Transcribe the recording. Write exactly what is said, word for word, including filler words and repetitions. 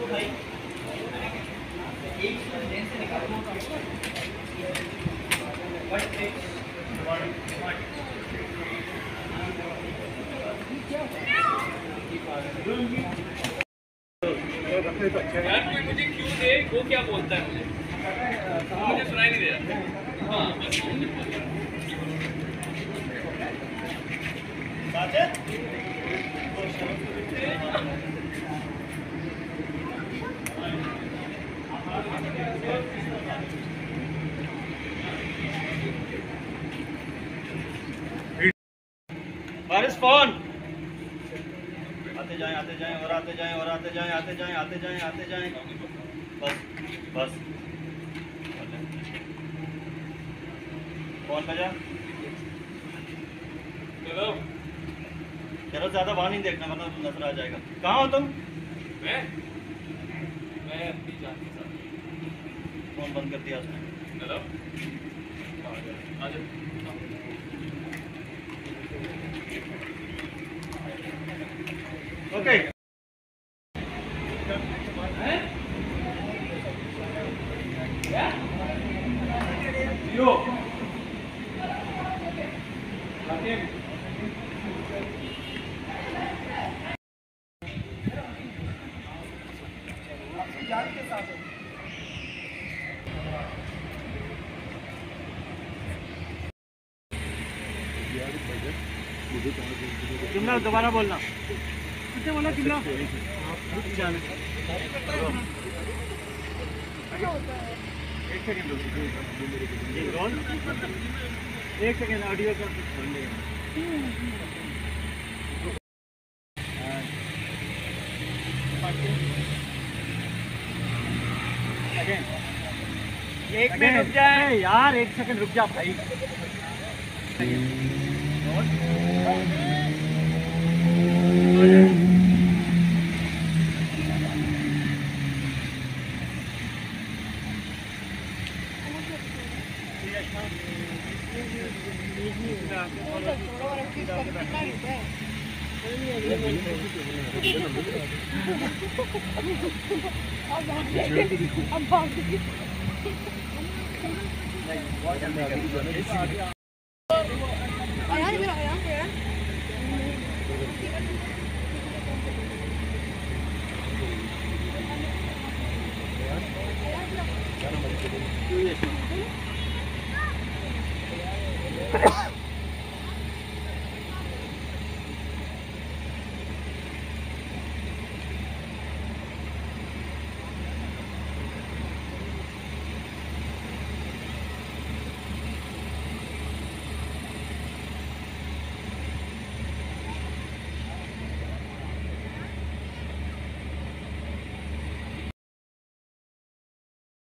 यार कोई मुझे क्यों दे, वो क्या बोलता है मुझे, मुझे सुनाई नहीं दे रहा। हाँ बस बारिश फोन आते जाएं आते जाएं और आते जाएं और आते जाएं आते जाएं आते जाएं आते जाएं बस बस फोन बजा। चलो चलो ज्यादा वहाँ नहीं देखना वरना नजर आ जाएगा। कहाँ हो तुम? मैं मैं अपनी जान के साथ। फोन बंद कर दिया उसने। चलो आ जाओ। ओके यो जान के साथ कितना दोबारा बोलना कितने बोला कितना एक सेकंड एक सेकंड ऑडियो का एक मिनट रुक जाए यार, एक सेकंड रुक जा भाई।